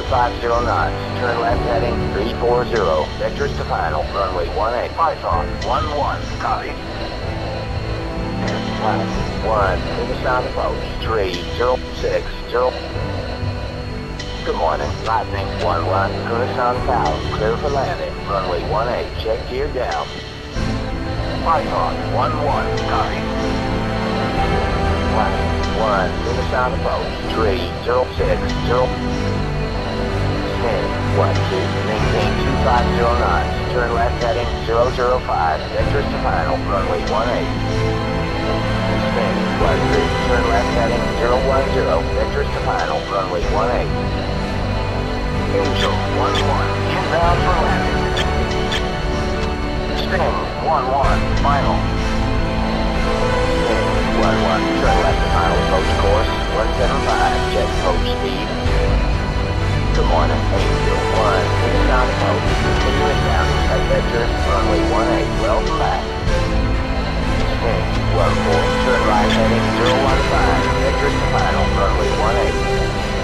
250 knots. Turn left heading 340. Vectors to final. Runway 18. Python 11. Copy. 1. To the sound approach. 3060. Good morning. Lightning 11. Kunasan Tower. Clear for landing. Runway 18. Check gear down. Python 11. Copy. 1. To the sound approach. 3060. 10. 1, 2. Maintain 250 knots. Turn left heading 005. Vectors to final. Runway 18. 10. 1, 3. Turn left heading 010. Vectors to final. Runway 18. Angel 11. Inbound for landing. Sting 11. Final. Sting 11. Turn left to final approach course 175. Check approach speed. Good morning, Angel 1. To the sound approach. Continuous down. At vector. Runway 18. Welcome back. Sting 14. Turn right heading 015. Vectors to final. Runway 18.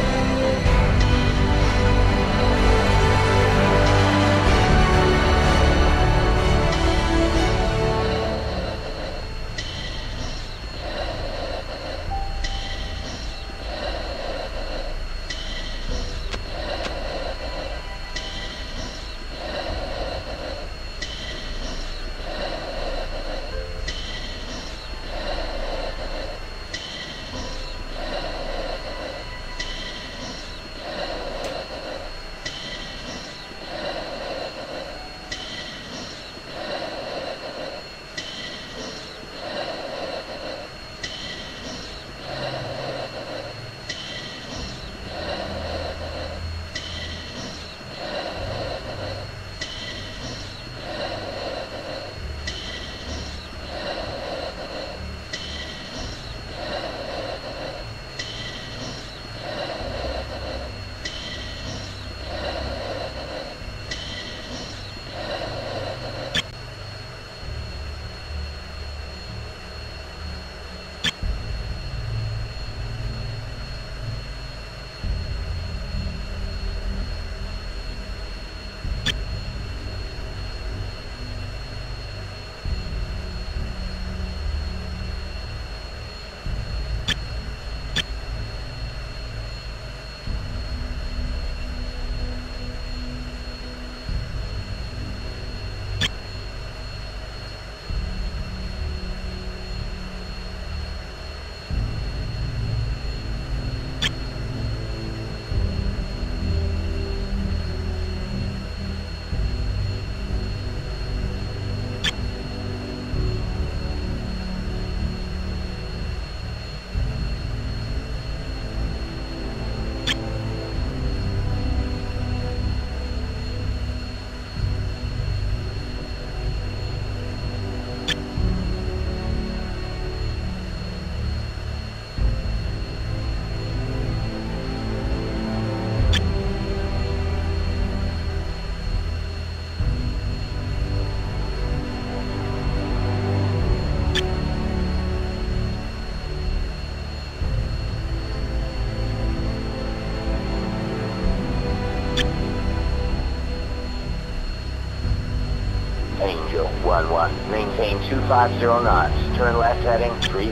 Angel 11. Maintain 250 knots. Turn left heading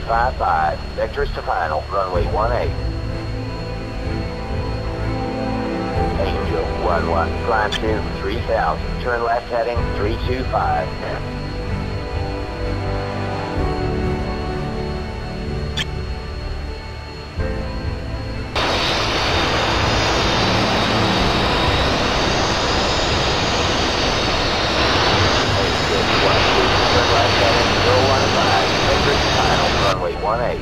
355. Vectors to final. Runway 18. Angel 11. Climb to 3000. Turn left heading 325. Runway 18.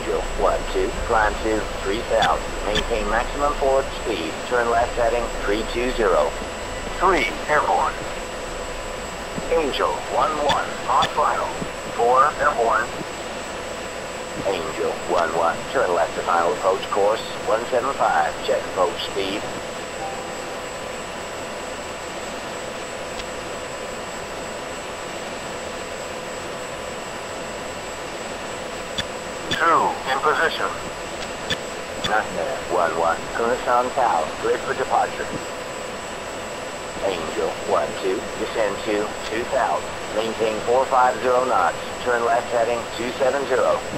Angel 12, climb to 3000. Maintain maximum forward speed. Turn left heading 320. 3, airborne. Angel 11, on final. 4, airborne. Angel 11, turn left to final approach course 175. Check approach speed. In position. Nightmare 11, Kunasan Tau, cleared for departure. Angel 12, descend to 2000. Maintain 450 knots. Turn left heading 270.